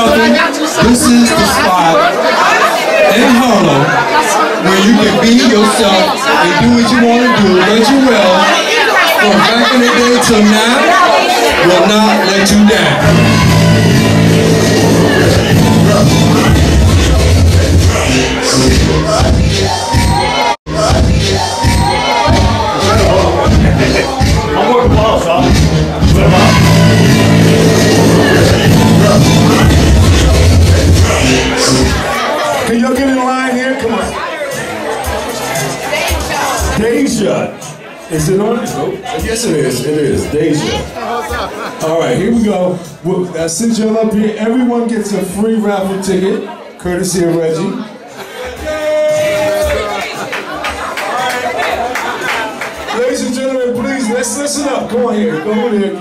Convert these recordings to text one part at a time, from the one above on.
welcome. This is the spot in Harlem where you can be yourself and do what you want to do, let you will. From back in the day till now, will not let you down. I'm working balls, son. Put him up. Can y'all get in line here? Come on. Deja. Is it on? Oh, yes, it is. It is. Deja. All right, here we go. Well, since y'all up here, everyone gets a free raffle ticket, courtesy of Reggie. Ladies and gentlemen, please, let's listen up. Come on here. Go over there.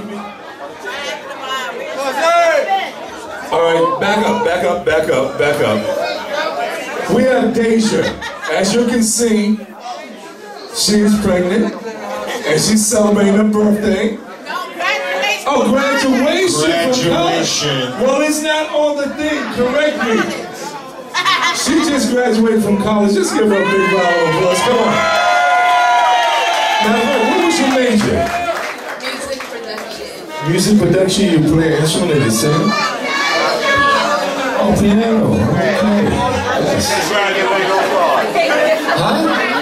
All right, back up, back up, back up, back up. We have Deja. As you can see, she's pregnant, and she's celebrating her birthday. Oh, graduation. Graduation. Well, it's not on the thing. Correct me. She just graduated from college. Just give her a big round of applause. Come on. Now, what was your major? Music production. Music production. You play an instrument and you sing? Oh, piano. Okay. Yes. Huh?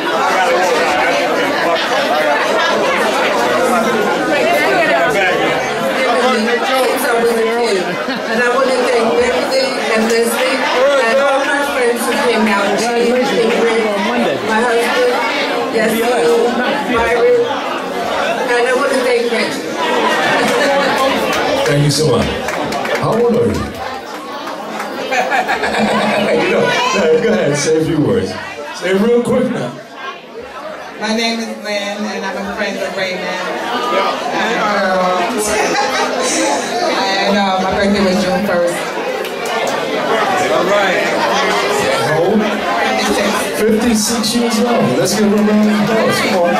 And I want to thank Beverly and Leslie and all my friends who came out. My husband, Yasmin, Myron, and I want to thank Reggie. Thank you so much. How old are you? Go ahead, say a few words. Say it real quick now. My name is Lynn, and I'm a friend of Raymond. And my birthday was June 1st. All right. How old? 56 years old. Let's give her a round of applause. Come on.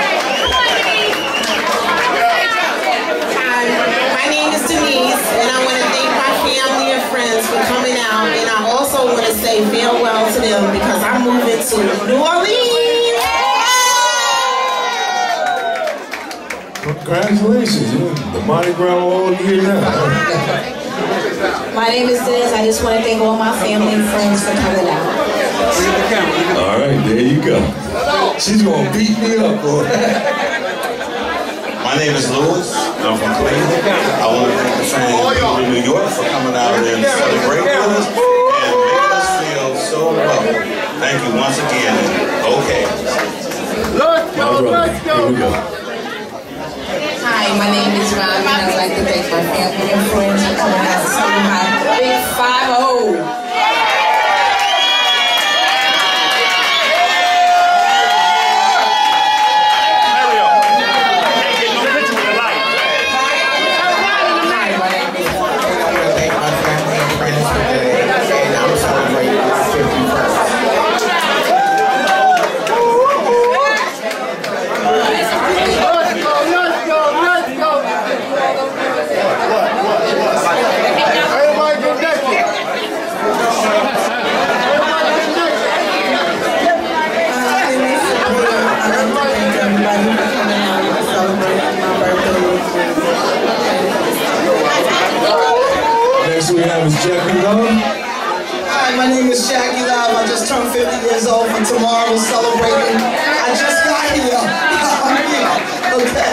Hi, my name is Denise, and I want to thank my family and friends for coming out. And I also want to say farewell to them because I'm moving to New Orleans. Congratulations, the Mardi Gras all year now. My name is Denise. I just want to thank all my family and friends for coming out. All right, there you go. She's going to beat me up, boy. My name is Louis. I'm from Cleveland. I want to thank the fans in New York for coming out and celebrating with us and making us feel so welcome. Thank you once again. Okay. Let's go. Here we go. Hi, my name is Robin, and I'd like to thank my family and friends for coming out to see my big 5-0. Next we have is Jackie Love. Hi, my name is Jackie Love. I just turned 50 years old from tomorrow, celebrating. I just got here. Okay.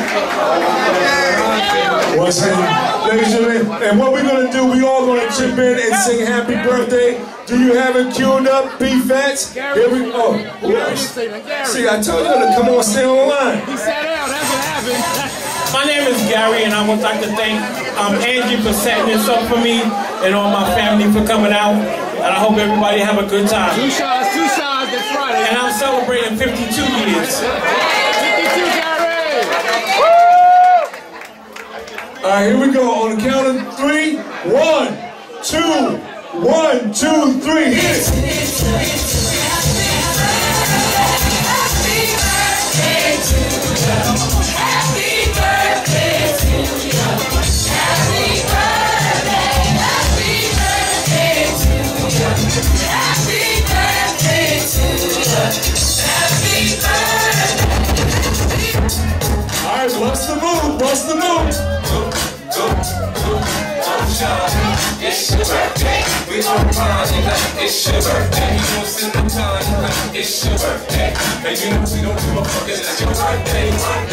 Once again, ladies and gentlemen, and what we're going to do, we all going to chip in and sing happy birthday. Do you have it queued up, B-Fats? Here we go. Who else? See, I told you to come on, stay on the line. He sat down, that's what happened. My name is Gary, and I would like to thank Angie for setting this up for me and all my family for coming out. And I hope everybody have a good time. Two shots this Friday. And I'm celebrating 52 years. 52, Gary! All right, here we go. On the count of 3, 1, 2, 1, 2, 3, hit it! Happy birthday It's your birthday. We on party like it's your birthday. You don't sit the time like it's your birthday. And you know we don't give a fuck, it's your birthday,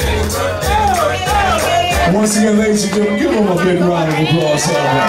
birthday. Once again, ladies and gentlemen, give them a big round of applause.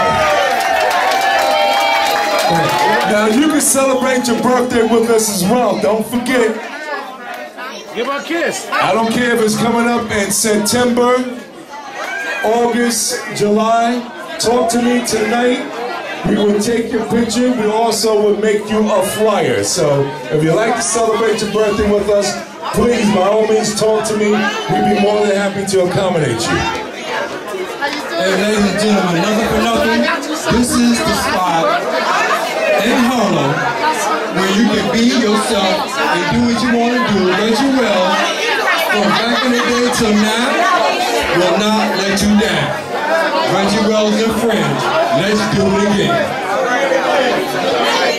Now you can celebrate your birthday with us as well. Don't forget. Give her a kiss. I don't care if it's coming up in September, August, July. Talk to me tonight. We will take your picture. We also will make you a flyer. So if you'd like to celebrate your birthday with us, please, by all means, talk to me. We'd be more than happy to accommodate you. Hey, ladies and gentlemen, nothing for nothing. This is the spot in Harlem where you can be yourself and do what you want to do. Reggie Wells, from back in the day till now, will not let you down. Reggie Wells and friends, let's do it again.